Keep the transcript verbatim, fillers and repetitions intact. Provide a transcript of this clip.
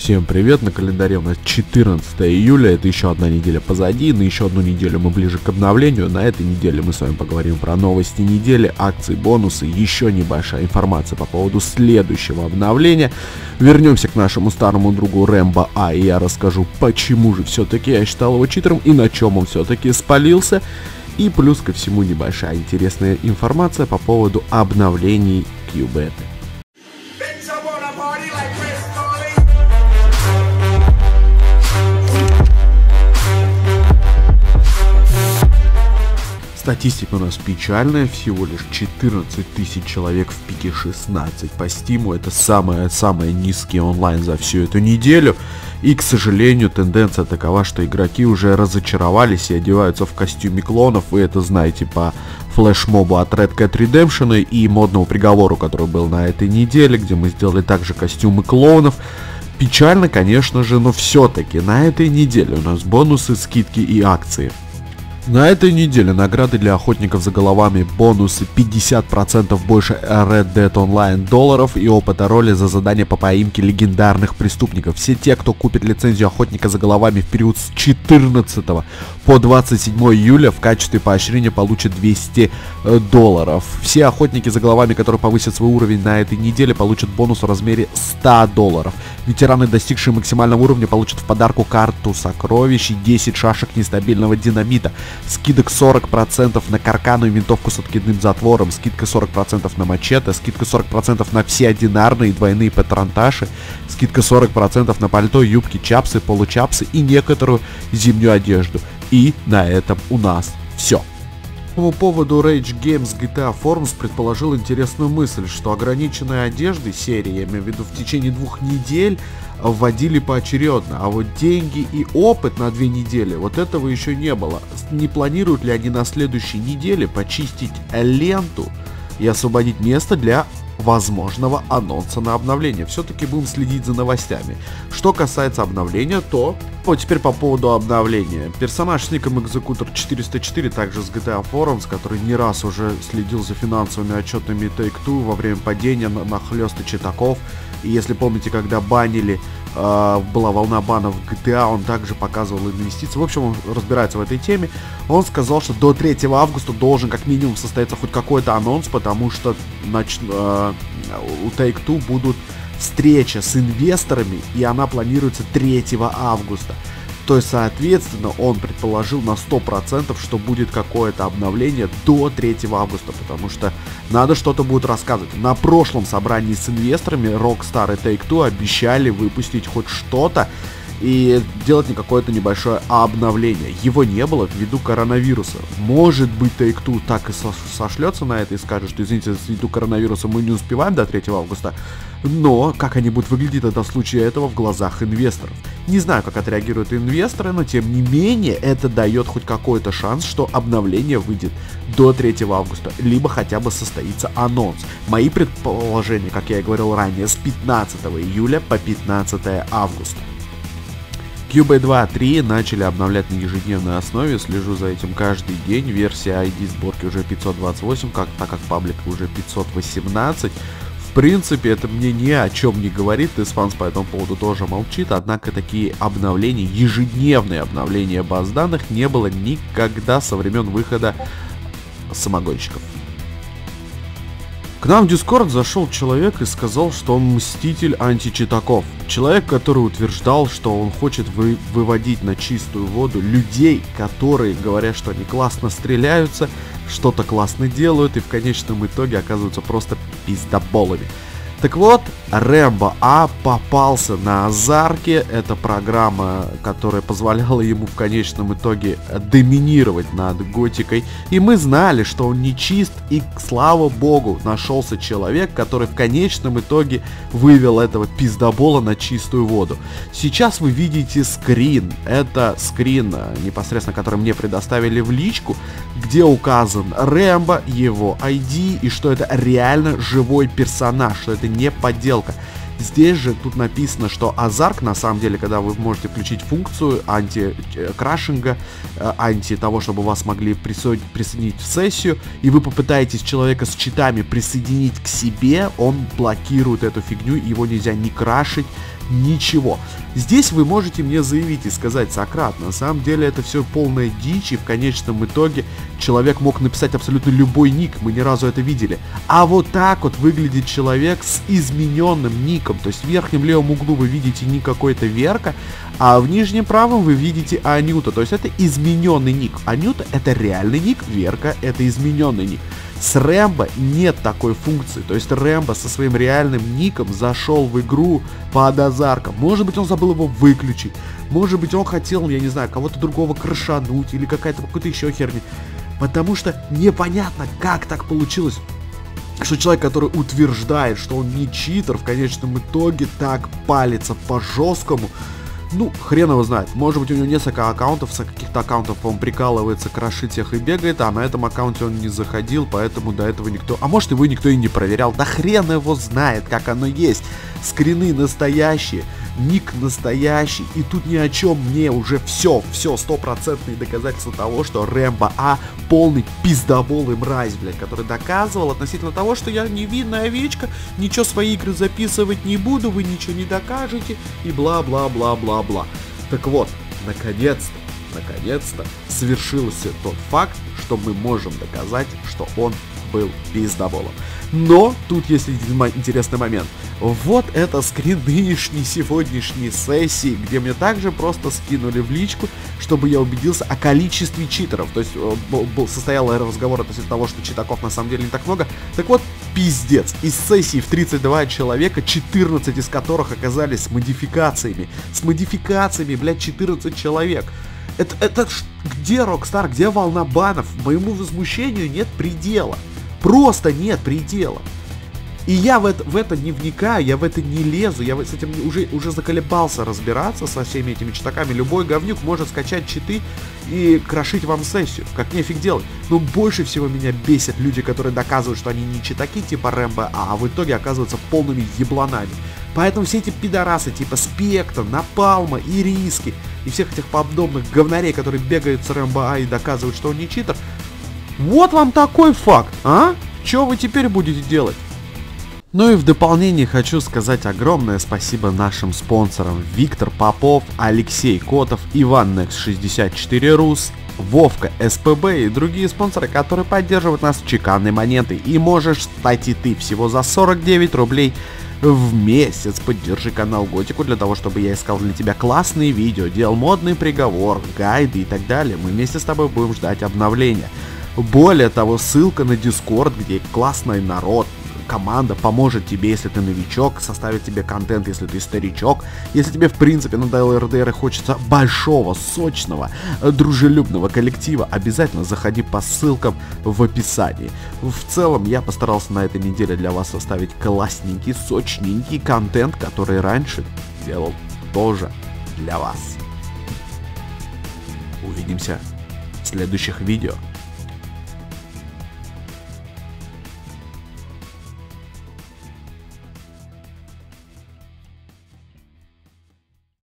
Всем привет, на календаре у нас четырнадцатое июля, это еще одна неделя позади, на еще одну неделю мы ближе к обновлению. На этой неделе мы с вами поговорим про новости недели, акции, бонусы, еще небольшая информация по поводу следующего обновления. Вернемся к нашему старому другу Рэмбо А, и я расскажу, почему же все-таки я считал его читером и на чем он все-таки спалился. И плюс ко всему небольшая интересная информация по поводу обновлений Кьюбета. Статистика у нас печальная, всего лишь четырнадцать тысяч человек в пике шестнадцать по стиму, это самый-самый низкий онлайн за всю эту неделю. И, к сожалению, тенденция такова, что игроки уже разочаровались и одеваются в костюме клонов. Вы это знаете по флешмобу от Red Cat Redemption и модному приговору, который был на этой неделе, где мы сделали также костюмы клонов. Печально, конечно же, но все-таки на этой неделе у нас бонусы, скидки и акции. На этой неделе награды для охотников за головами, бонусы пятьдесят процентов больше Red Dead Online долларов и опыта роли за задание по поимке легендарных преступников. Все те, кто купит лицензию охотника за головами в период с четырнадцатого по двадцать седьмое июля, в качестве поощрения получат двести долларов. Все охотники за головами, которые повысят свой уровень на этой неделе, получат бонус в размере ста долларов. Ветераны, достигшие максимального уровня, получат в подарку карту сокровищ и десять шашек нестабильного динамита. Скидок сорок процентов на каркану и винтовку с откидным затвором, скидка сорок процентов на мачете, скидка сорок процентов на все одинарные и двойные патронташи, скидка сорок процентов на пальто, юбки, чапсы, получапсы и некоторую зимнюю одежду. И на этом у нас все. По поводу Rage Games джи ти эй Forums предположил интересную мысль, что ограниченные одежды серии, я имею в виду в течение двух недель, вводили поочередно, а вот деньги и опыт на две недели, вот этого еще не было. Не планируют ли они на следующей неделе почистить ленту и освободить место для возможного анонса на обновление? Все-таки будем следить за новостями. Что касается обновления, то вот теперь по поводу обновления. Персонаж с ником Executor четыреста четыре, также с джи ти эй Forums, который не раз уже следил за финансовыми отчетами Take-Two во время падения на, на хлёста читаков. И если помните, когда банили, э, была волна банов в джи ти эй, он также показывал инвестиции. В общем, он разбирается в этой теме. Он сказал, что до третьего августа должен как минимум состояться хоть какой-то анонс, потому что нач... э, у Take-Two будут встреча с инвесторами, и она планируется третьего августа. То есть, соответственно, он предположил на сто процентов, что будет какое-то обновление до третьего августа, потому что надо что-то будет рассказывать. На прошлом собрании с инвесторами Rockstar и Take-Two обещали выпустить хоть что-то и делать не какое-то небольшое обновление. Его не было ввиду коронавируса. Может быть, Take-Two так и сошлется на это и скажет, что, извините, ввиду коронавируса мы не успеваем до третьего августа, но как они будут выглядеть это в случае этого в глазах инвесторов? Не знаю, как отреагируют инвесторы, но тем не менее это дает хоть какой-то шанс, что обновление выйдет до третьего августа, либо хотя бы состоится анонс. Мои предположения, как я и говорил ранее, с пятнадцатого июля по пятнадцатое августа. Кьюбейт два точка три начали обновлять на ежедневной основе, слежу за этим каждый день. Версия ай ди сборки уже пятьсот двадцать восемь, как, так как паблик уже пятьсот восемнадцать. В принципе, это мне ни о чем не говорит, Испанс по этому поводу тоже молчит, однако такие обновления, ежедневные обновления баз данных не было никогда со времен выхода самогонщиков. К нам в Discord зашел человек и сказал, что он мститель античитаков. Человек, который утверждал, что он хочет вы выводить на чистую воду людей, которые говорят, что они классно стреляются, что-то классно делают и в конечном итоге оказываются просто пиздоболами. Так вот, Рэмбо А попался на Азарке. Это программа, которая позволяла ему в конечном итоге доминировать над Готикой. И мы знали, что он не чист, и, слава богу, нашелся человек, который в конечном итоге вывел этого пиздобола на чистую воду. Сейчас вы видите скрин. Это скрин, непосредственно, который мне предоставили в личку, где указан Рэмбо, его ай ди, и что это реально живой персонаж, что это не подделка. Здесь же тут написано, что Азарк, на самом деле, когда вы можете включить функцию анти-крашинга, анти того, чтобы вас могли присоединить в сессию, и вы попытаетесь человека с читами присоединить к себе, он блокирует эту фигню, его нельзя ни крашить, ничего. Здесь вы можете мне заявить и сказать: Сократ, на самом деле это все полная дичь, и в конечном итоге человек мог написать абсолютно любой ник, мы ни разу это видели. А вот так вот выглядит человек с измененным ником, то есть в верхнем левом углу вы видите ник какой-то Верка, а в нижнем правом вы видите Анюта, то есть это измененный ник. Анюта это реальный ник, Верка это измененный ник. С Рэмбо нет такой функции, то есть Рэмбо со своим реальным ником зашел в игру под азарком. Может быть, он забыл его выключить, может быть, он хотел, я не знаю, кого-то другого крышануть или какая-то какой-то еще херня. Потому что непонятно, как так получилось, что человек, который утверждает, что он не читер, в конечном итоге так палится по жесткому. Ну, хрен его знает. Может быть, у него несколько аккаунтов, с каких-то аккаунтов он прикалывается, крошит всех и бегает, а на этом аккаунте он не заходил, поэтому до этого никто... А может, его никто и не проверял. Да хрен его знает, как оно есть. Скрины настоящие, ник настоящий, и тут ни о чем мне уже все, все, стопроцентные доказательства того, что Рэмбо А полный пиздобол и мразь, блядь, который доказывал относительно того, что я невинная овечка, ничего свои игры записывать не буду, вы ничего не докажете, и бла-бла-бла-бла-бла. Так вот, наконец-то, наконец-то свершился тот факт, что мы можем доказать, что он был пиздоболом. Но тут есть интересный момент. Вот это скрин нынешней сегодняшней сессии, где мне также просто скинули в личку, чтобы я убедился о количестве читеров. То есть был, состоял разговор относительно того, что читаков на самом деле не так много. Так вот, пиздец. Из сессии в тридцать два человека, четырнадцать из которых оказались с модификациями. С модификациями, блядь, четырнадцать человек. Это, это где Rockstar, где волна банов? Моему возмущению нет предела. Просто нет предела. И я в это, в это не вникаю, я в это не лезу, я с этим уже, уже заколебался разбираться со всеми этими читаками. Любой говнюк может скачать читы и крошить вам сессию, как нефиг делать. Но больше всего меня бесят люди, которые доказывают, что они не читаки типа Рэмбо, а в итоге оказываются полными ебланами. Поэтому все эти пидорасы типа Спектр, Напалма, Ириски и всех этих подобных говнарей, которые бегают с Рэмбо А и доказывают, что он не читер, вот вам такой факт, а? Что вы теперь будете делать? Ну и в дополнение хочу сказать огромное спасибо нашим спонсорам: Виктор Попов, Алексей Котов, Иван Некс шестьдесят четыре Рус, Вовка СПБ и другие спонсоры, которые поддерживают нас чеканной монетой. И можешь стать и ты всего за сорок девять рублей в месяц. Поддержи канал Готику для того, чтобы я искал для тебя классные видео, делал модный приговор, гайды и так далее. Мы вместе с тобой будем ждать обновления. Более того, ссылка на Discord, где классный народ, команда поможет тебе, если ты новичок, составит тебе контент, если ты старичок. Если тебе, в принципе, надоел эр дэ эр и хочется большого, сочного, дружелюбного коллектива, обязательно заходи по ссылкам в описании. В целом, я постарался на этой неделе для вас составить классненький, сочненький контент, который раньше делал тоже для вас. Увидимся в следующих видео.